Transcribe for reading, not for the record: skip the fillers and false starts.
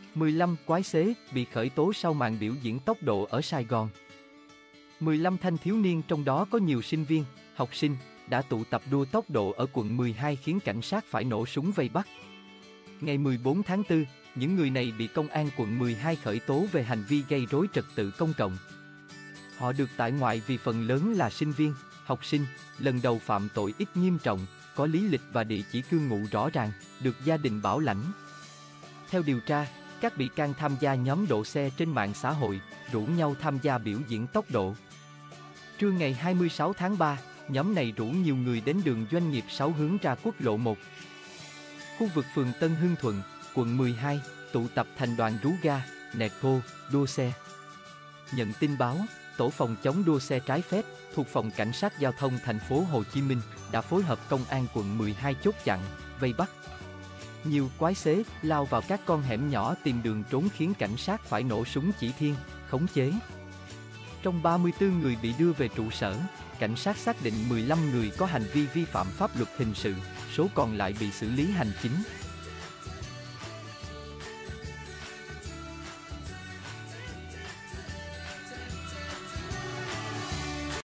15 quái xế bị khởi tố sau màn biểu diễn tốc độ ở Sài Gòn. 15 thanh thiếu niên trong đó có nhiều sinh viên, học sinh, đã tụ tập đua tốc độ ở quận 12 khiến cảnh sát phải nổ súng vây bắt. Ngày 14 tháng 4, những người này bị công an quận 12 khởi tố về hành vi gây rối trật tự công cộng. Họ được tại ngoại vì phần lớn là sinh viên, học sinh, lần đầu phạm tội ít nghiêm trọng, có lý lịch và địa chỉ cư ngụ rõ ràng, được gia đình bảo lãnh. Theo điều tra, các bị can tham gia nhóm độ xe trên mạng xã hội, rủ nhau tham gia biểu diễn tốc độ. Trưa ngày 26 tháng 3, nhóm này rủ nhiều người đến đường Doanh nghiệp 6 hướng ra quốc lộ 1. Khu vực phường Tân Hưng Thuận, quận 12, tụ tập thành đoàn rú ga, nẹt bô, đua xe. Nhận tin báo, Tổ phòng chống đua xe trái phép thuộc Phòng Cảnh sát Giao thông thành phố Hồ Chí Minh đã phối hợp công an quận 12 chốt chặn, vây bắt. Nhiều quái xế lao vào các con hẻm nhỏ tìm đường trốn khiến cảnh sát phải nổ súng chỉ thiên, khống chế. Trong 34 người bị đưa về trụ sở, cảnh sát xác định 15 người có hành vi vi phạm pháp luật hình sự, số còn lại bị xử lý hành chính.